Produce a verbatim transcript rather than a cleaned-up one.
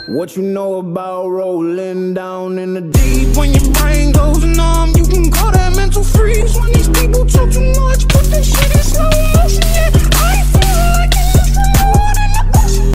What you know about rolling down in the deep when your brain goes numb?